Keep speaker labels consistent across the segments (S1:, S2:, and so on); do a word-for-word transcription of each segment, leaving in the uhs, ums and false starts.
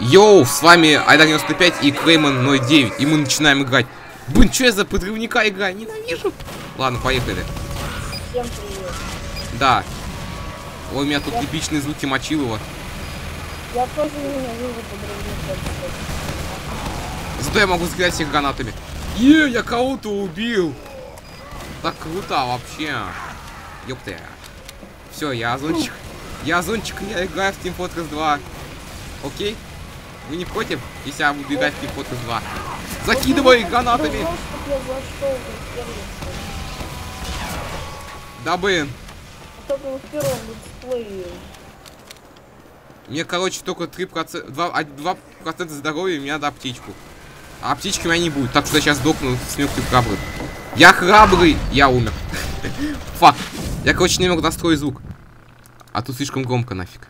S1: Йоу, с вами Айдар девяносто пять и Креймон ноль девять. И мы начинаем играть. Блин, что я за подрывника играю? Ненавижу. Ладно, поехали.
S2: Всем привет.
S1: Да. Ой, у меня тут я... эпичные звуки Мочилова.
S2: Я тоже ненавижу подрывника.
S1: Зато я могу стрелять всех гранатами. Е, я кого-то убил. Так круто вообще. Ёпта. Все, я озончик. Я озончик, я играю в Team Fortress два. Окей? Вы не против, если я буду играть в Team Fortress два? Закидывай гранатами! Да блин. Мне, короче, только три процента, два процента здоровья, и мне надо аптечку. А аптечки у меня не будет, так что я сейчас сдохну с смертью храбрый. Я храбрый! Я умер. Фак. Я, короче, не мог настроить звук. А тут слишком громко нафиг.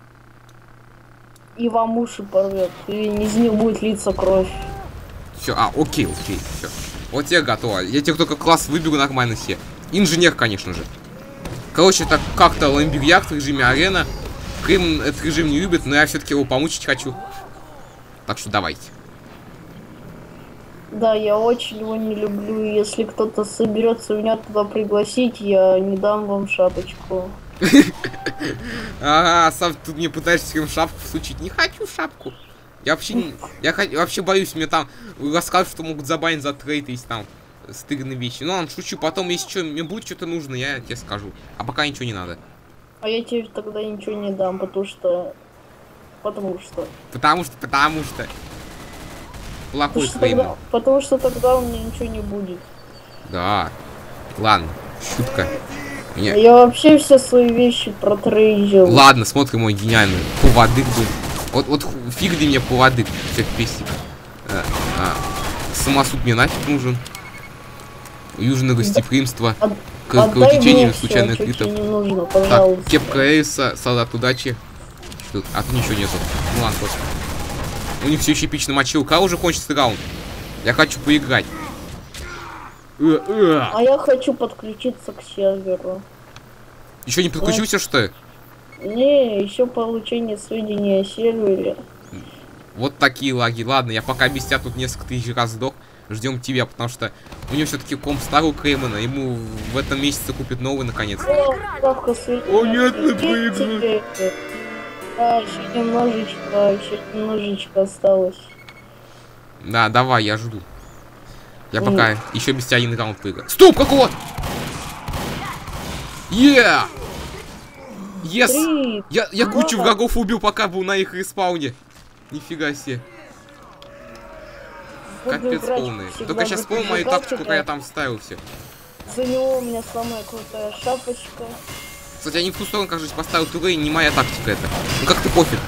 S2: И вам уши порвет, и из них будет литься кровь.
S1: Все, а, окей, окей, все. Вот я готова. Я тебе только класс выберу нормально все. Инженер, конечно же. Короче, так как-то ламберьяк в режиме арена. Крым этот режим не любит, но я все-таки его помучить хочу. Так что давайте.
S2: Да, я очень его не люблю. Если кто-то соберется меня туда пригласить, я не дам вам шапочку.
S1: Ага, сам тут мне пытаешься шапку всучить. Не хочу шапку. Я вообще не, я вообще боюсь, мне там расскажут, что могут забанить за трейд, если там стыдные вещи. Ну ладно, шучу, потом, если что, мне будет что-то нужно, я тебе скажу. А пока ничего не надо.
S2: А я тебе тогда ничего не дам, потому что... Потому что...
S1: Потому что, потому что... Плохой
S2: потому, что тогда, потому что тогда у меня ничего не будет.
S1: Да. Ладно, шутка. Меня...
S2: Я вообще все свои вещи протрейдил.
S1: Ладно, смотрим мой гениальный поводырь был. Вот, вот фиг ты мне поводырь, всех песик. А, а. Самосуд мне нафиг нужен. Южное гостеприимство.
S2: От,
S1: Кровотечение случайных критов.
S2: Нужно,
S1: так, кепка Эйса, солдат удачи. Тут, а тут ничего нету. Ну ладно, просто. У них все еще эпично мочилка. А уже кончится раунд. Я хочу поиграть.
S2: А я хочу подключиться к серверу.
S1: Еще не подключился, вот. Что ли?
S2: Не, еще получение сведений о сервере.
S1: Вот такие лаги. Ладно, я пока без тебя тут несколько тысяч раз сдох. Ждем тебя, потому что у него все-таки комп старого Креймона. Ему в этом месяце купит новый наконец.
S2: О,
S1: О нет, мы проиграли.
S2: Да, еще немножечко, еще немножечко осталось.
S1: Да, давай, я жду. Я пока mm. еще без тебя один раунд поиграю. Стоп, какого? Yeah! Yes! Я, я кучу да. врагов убил, пока был на их респауне. Нифига себе. Капец полный. Только сейчас помню мою тактику, когда я там вставил все.
S2: За него у меня самая крутая шапочка.
S1: Кстати, я не в ту сторону, кажется, поставил турей, не моя тактика это. Ну как ты пофиг.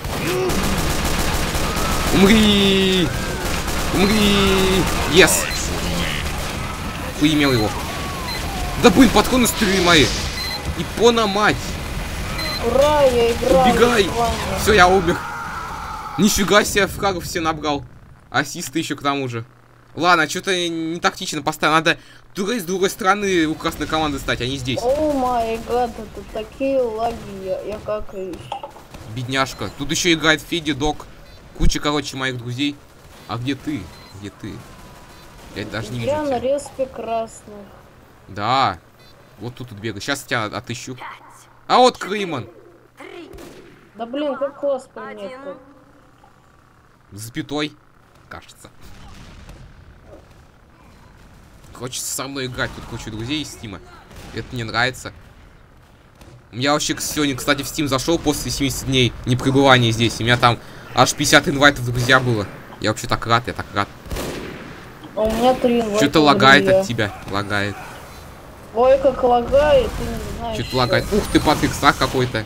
S1: Умри! Умри! Yes! Поимел его. Да блин, подходы стрели мои. Ипона мать.
S2: Ура, я играю.
S1: Убегай. Все, я умер. Нифига себе, фрагов все набрал. Ассисты еще к тому же. Ладно, что-то не тактично поставил. Надо турей с другой стороны у красной команды стать, а не здесь.
S2: О май гад, это такие лаги, я, я какаюсь.
S1: Бедняжка. Тут еще играет Феди, Док. Куча, короче, моих друзей. А где ты? Где ты? Я даже не вижу.
S2: Я на респе красных.
S1: Да. Вот тут, тут бегаю. Сейчас тебя отыщу. А вот Креймон.
S2: Да блин, как класс поменять.
S1: Запятой, кажется. Хочется со мной играть. Тут куча друзей из Стима. Это мне нравится. Я вообще сегодня, кстати, в Steam зашел после семидесяти дней непребывания здесь. У меня там аж пятьдесят инвайтов друзья было. Я вообще так рад, я так рад.
S2: А у меня три инвайта.
S1: Что-то лагает от тебя. Лагает.
S2: Ой, как лагает, ты не знаешь.
S1: Что-то лагает. Ух ты, Патрик, страх какой-то.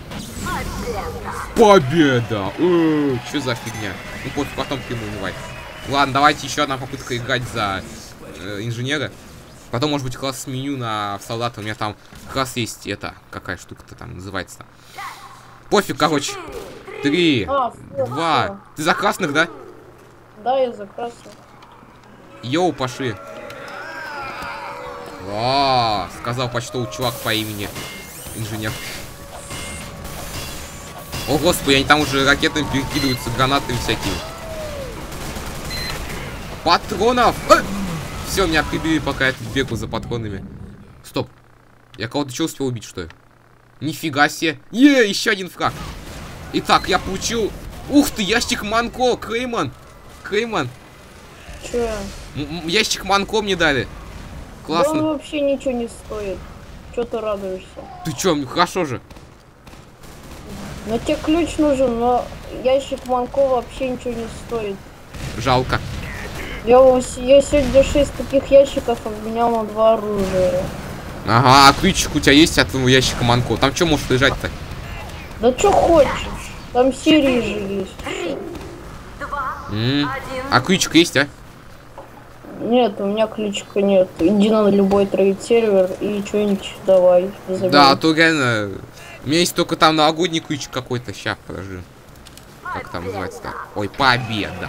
S1: Победа! Э, что за фигня? Ну, пофиг, потом ты ему инвайт. Ладно, давайте еще одна попытка играть за э, инженера. Потом, может быть, класс меню на солдата. У меня там как раз есть это. Какая штука-то там называется. Пофиг, короче. Три, а, два. Все. Ты за красных, да?
S2: Да, я за красных.
S1: Йоу, пошли. О, сказал почтовый чувак по имени инженер. О, господи, они там уже ракетами перекидываются, гранатами всякими. Патронов! А! Все, меня прибили, пока я тут бегал за патронами. Стоп. Я кого-то что успел убить, что ли? Нифига себе. Е, еще один фраг. Итак, я получил... Ух ты, ящик Манко, Крейман. Крейман.
S2: Че?
S1: М-м, ящик Манко мне дали. Классно.
S2: Да он вообще ничего не стоит. Че ты радуешься?
S1: Ты чё, хорошо же.
S2: Но тебе ключ нужен, но ящик Манко вообще ничего не стоит.
S1: Жалко.
S2: Я, я сегодня шесть таких ящиков обменял на два оружия.
S1: Ага, а ключик у тебя есть от твоего ящика Манко? Там что может лежать-то?
S2: Да что хочешь. Там серии же есть.
S1: М-м. А ключик есть, а?
S2: Нет, у меня ключика нет. Иди на любой трейд сервер и что-нибудь давай. Забей.
S1: Да, а то реально... У меня есть только там новогодний ключик какой-то. Ща, подожди. Как там называется-то? Ой, победа.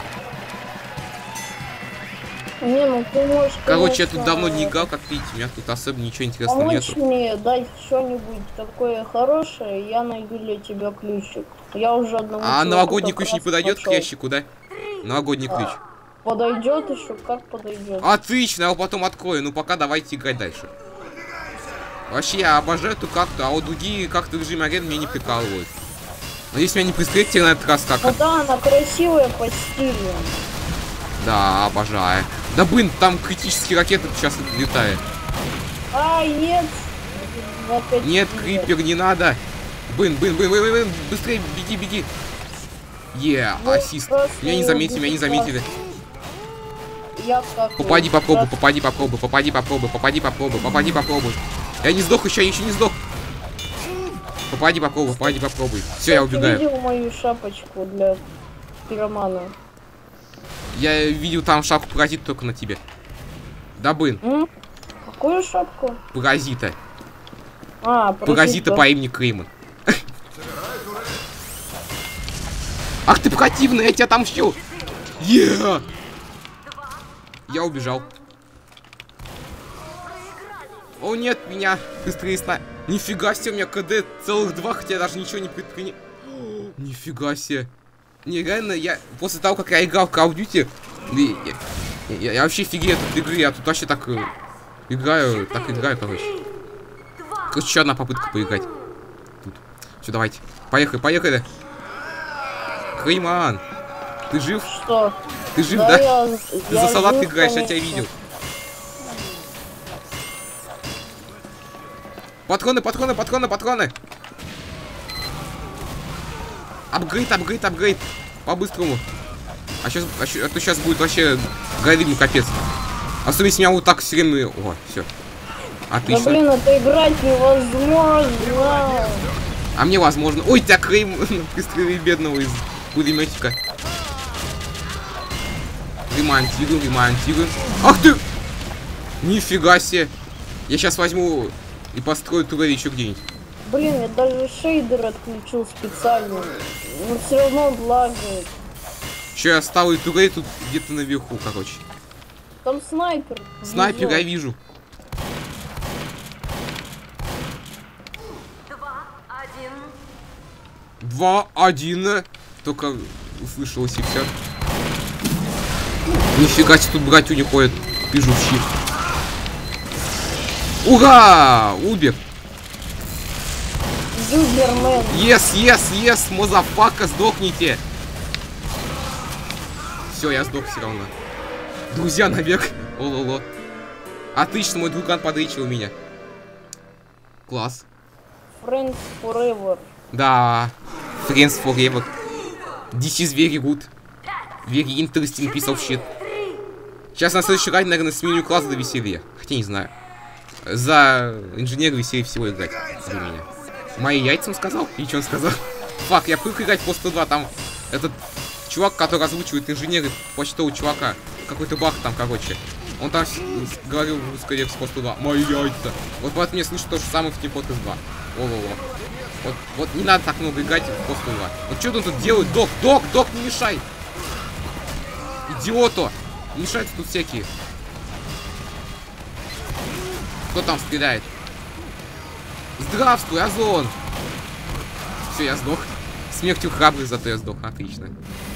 S2: Не, ну ты можешь,
S1: Короче, я
S2: конечно,
S1: тут давно не играл, как видите. У меня тут особо ничего интересного
S2: помочь
S1: нету.
S2: мне дать что-нибудь такое хорошее, я найду для тебя ключик. Я уже одному
S1: А
S2: чуваку
S1: новогодний
S2: как
S1: ключ не
S2: раз
S1: подойдет к
S2: нашел.
S1: ящику, да? Новогодний ключ.
S2: Подойдет еще, как подойдет.
S1: Отлично, я его потом открою. Ну пока давайте играть дальше. Вообще, я обожаю эту карту, а вот другие карты в режиме арены меня не прикалывают. Надеюсь, меня не пристрелите на этот раз как.
S2: Ну да, она красивая по стилю.
S1: Да, обожаю. Да блин, там критические ракеты сейчас летают.
S2: Ай, нет. Опять
S1: Нет,
S2: нет.
S1: крипер, не надо. Блин, блин, блин, блин, блин, быстрее, беги, беги. Е,
S2: Ну,
S1: ассист.
S2: просто
S1: Меня не
S2: не
S1: заметили, меня не
S2: убить
S1: заметили.
S2: Я как
S1: Попади, попробуй,
S2: раз-
S1: попади, попробуй, попади, попробуй, попади, попробуй, попади, попробуй. Я не сдох еще, я еще не сдох. Попади, попробуй, попади, попробуй. Все, я
S2: Ты
S1: убегаю.
S2: видел мою шапочку для пиромана?
S1: Я видел там шапку паразит только на тебе. Да блин,
S2: М? Какую шапку?
S1: паразита.
S2: А,
S1: Паразита по имени Крейман. Ах ты противный, я тебя отомщу. Е! Я убежал. О нет, меня быстрее сна... Нифига себе, у меня КД целых два, хотя я даже ничего не предпринял. Нифига себе. Не, реально, я после того, как я играл в Call of Duty, я, я, я, я вообще фигею от игры, я тут вообще так э, играю, так играю, короче. Короче, еще одна попытка поиграть. Тут. Все, давайте. Поехали, поехали. Крейман, ты жив?
S2: Что?
S1: Ты жив,
S2: Да,
S1: да?
S2: я-
S1: Ты
S2: я
S1: за салат
S2: жив,
S1: играешь, я тебя
S2: конечно.
S1: видел. Патроны, патроны, патроны, патроны. Апгрейд, апгрейд, апгрейд. По-быстрому. А сейчас, а, щ- а то сейчас будет вообще горим, капец. Особенно если меня вот так все время... О, все.
S2: Да
S1: Отлично.
S2: блин, это играть невозможно.
S1: А мне возможно. Ой, тебя Крейм пристрелили бедного из пулеметика. Ремонтируем, ремонтируем. Ах ты! Нифига себе. Я сейчас возьму и построю турель еще где-нибудь.
S2: Блин, я даже шейдер отключил специально. Но все равно он лагает.
S1: Че, я стал и турель тут где-то наверху, короче.
S2: Там снайпер.
S1: Снайпер я
S2: внизу.
S1: вижу. Два, один. Только услышалось и все. Нифига себе, тут братью не ходят. Пижущие. Ура! Убер.
S2: Юбермен.
S1: Ес, ес, ес, мазафака, сдохните. Все, я сдох все равно. Друзья навек. О-ло-ло. Отлично, мой друган подричил меня. Класс.
S2: Friends forever.
S1: Да. Friends forever. This is very good. Very interesting piece of shit. Сейчас на следующий райд, наверное, сменю класс до веселья. Хотя не знаю. За инженера веселее всего играть для меня. Мои яйцам сказал? И что он сказал? Фак, я привык играть по сто два, там этот чувак, который озвучивает инженеры почтового чувака. Какой-то баг там, короче. Он там говорил в русской версии по сто два. Мои яйца. Вот поэтому мне слышно то же самое в Тимпот два. О-о-о. Вот, вот не надо так много играть в сто два. Вот что он тут делает? Док, док, док, не мешай. Идиоту. Мешаются тут всякие. Кто там стреляет? Здравствуй, Озон. Все, я сдох. Смертью храбрых зато я сдох. Отлично.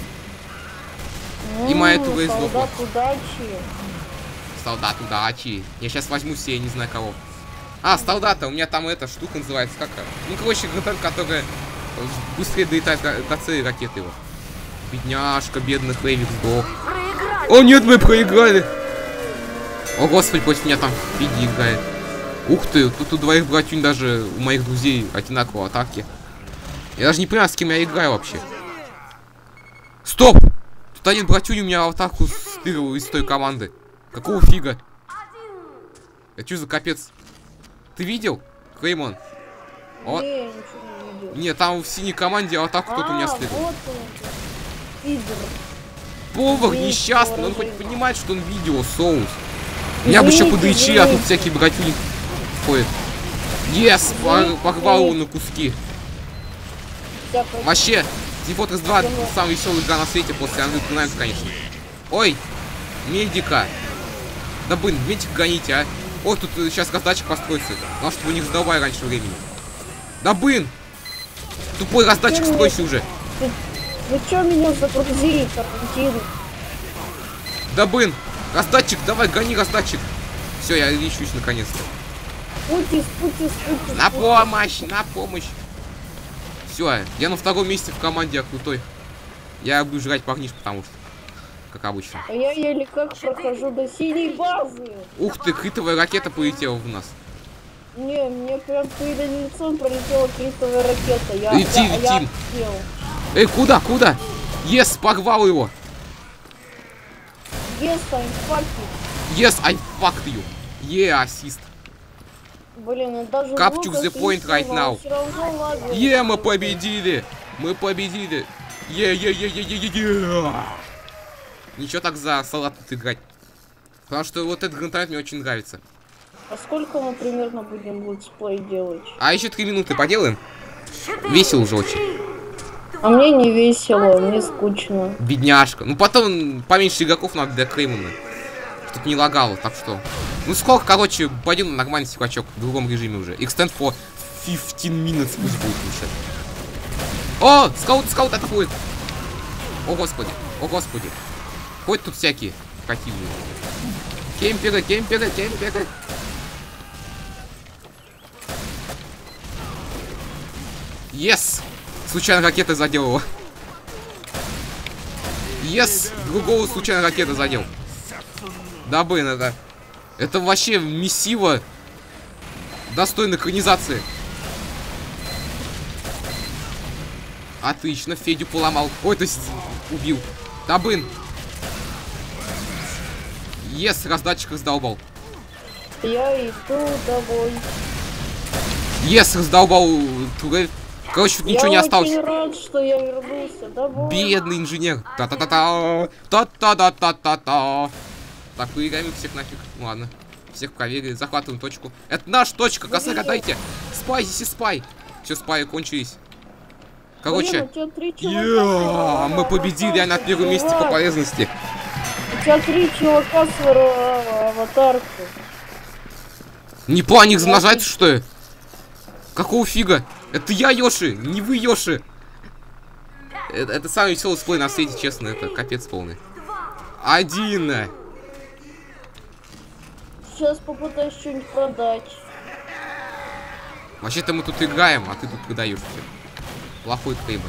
S1: И моя тура издохла.
S2: Солдат удачи.
S1: Солдат удачи. Я сейчас возьму себе, я не знаю кого. А, солдата, у меня там эта штука называется, как? Ну, короче, гранат, которая быстрее долетает до, до цели ракеты его. Бедняжка, бедный Хейвик сдох. О, нет, мы проиграли. О, господи, против меня там Фиди играет. Ух ты, тут у двоих братюнь даже у моих друзей одинаковые атаки. Я даже не понимаю, с кем я играю вообще. Стоп! Тут один братюнь у меня атаку стырил из той команды. Какого фига? Это что за капец? Ты видел, Клеймон? Вот.
S2: Не, ничего не видел.
S1: Нет, там в синей команде атаку кто-то у меня стырил.
S2: Вот он, пидор.
S1: Повар
S2: Извините,
S1: несчастный, он
S2: выражение.
S1: хоть понимает, что он видео, соус. Меня бы еще
S2: Извините,
S1: подойти, а тут
S2: извините.
S1: всякие братюни ходят. Ес,
S2: Извините.
S1: порвал его на куски.
S2: Вся про-
S1: Вообще, Team Fortress два
S2: Чего?
S1: самая веселая игра на свете после Unreal Tournament, конечно. Ой, медика. Да блин, медик гоните, а. О, тут сейчас раздатчик построится. Главное, чтобы у них сдавай раньше времени. Да блин! Тупой раздатчик,
S2: Чего
S1: стройся уже.
S2: Вы, вы чё меня загрузили, Тарантино?
S1: Да блин! Раздатчик, давай, гони раздатчик. Все, я лечусь наконец-то.
S2: Путис, путис, путис.
S1: На
S2: путис.
S1: помощь, на помощь. Все, я на втором месте в команде, я крутой. Я буду жрать парниш, потому что, как обычно.
S2: А я еле как прохожу до синей базы.
S1: Ух ты, критовая ракета полетела в нас.
S2: Не, мне прям перед лицом пролетела критовая ракета. Я,
S1: Лети,
S2: я, я
S1: летим.
S2: сел.
S1: Эй, куда, куда? Ес, порвал его.
S2: Yes, I'm fucking.
S1: Yes, I fucked you. Yeah, ассист.
S2: Блин, я даже
S1: Capture
S2: звука
S1: the point right
S2: слышала,
S1: now.
S2: всё равно лагает.
S1: Е, мы победили. Мы победили. Е, е, е, е, е, е, е. Ничего так за салат тут играть. Потому что вот этот гранатомет мне очень нравится.
S2: А сколько мы примерно будем летсплей делать?
S1: А еще три минуты поделаем. Весело уже очень.
S2: А мне не весело, мне скучно.
S1: Бедняжка. Ну потом поменьше игроков надо для Креймона. Тут не лагало, так что. Ну сколько, короче, пойдем на нормальный сикачок в другом режиме уже. Extend for fifteen minutes пусть будет лучше. О, скаут, скаут атакует. О господи, о господи. Ходят тут всякие противные. Кемперы, кемперы, кемперы. Yes! Случайно ракета задел его. Yes! Другого случайно ракета задел. Да блин, это... Это вообще месиво. Достойно экранизации. Отлично, Федю поломал. Ой, то есть убил. Да блин. Yes, раздатчик раздолбал.
S2: Я иду домой.
S1: Yes, раздолбал турель. Короче, тут ничего
S2: я
S1: не осталось.
S2: Я очень рад, что я вернулся домой.
S1: Бедный инженер. Та-та-та-та. Та-та-та-та-та-та. Так, выиграем всех нафиг. Ну, ладно. Всех проверили. Захватываем точку. Это наша точка. Косарь, дайте. Спай, здесь и спай. Все, спай кончились. Короче.
S2: Блин, у тебя три чувака
S1: Я,
S2: с-
S1: мы победили, я на первом месте по полезности.
S2: У тебя три чувака с ава- аватаркой.
S1: Не по них замножать, что ли? Какого фига? Это я, Йоши, не вы, Йоши. Это, это самый веселый сплей на свете, честно, это капец полный. Один.
S2: Сейчас попытаюсь что-нибудь продать.
S1: Вообще-то мы тут играем, а ты тут продаешь все. Плохой трейдер.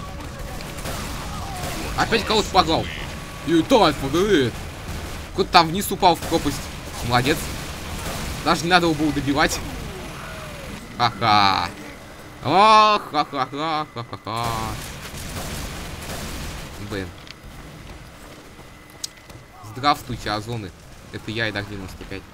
S1: Опять кого-то погнал. И так, погоди. Кто-то там вниз упал в пропасть. Молодец. Даже не надо его было добивать. Ха-ха. О, ха-ха-ха, ха-ха-ха. Блин. Здравствуйте, Озоны. Это я, Эйдар девяносто пять.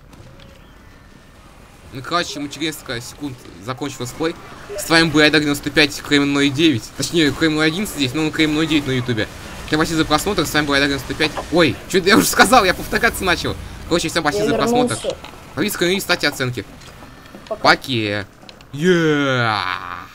S1: Ну, короче, мы через несколько секунд закончим летсплей. С вами был Эйдар девяносто пять, Крейм ноль девять. Точнее, Крейм ноль одиннадцать здесь, но он Крейм ноль девять на ютубе. Всем спасибо за просмотр, с вами был Эйдар девяносто пять. Ой, что-то я уже сказал, я повторяться начал. Короче, всем спасибо
S2: Я
S1: за просмотр.
S2: вернулся.
S1: Ловите, ставьте оценки.
S2: Пока.
S1: Паке. Yeah.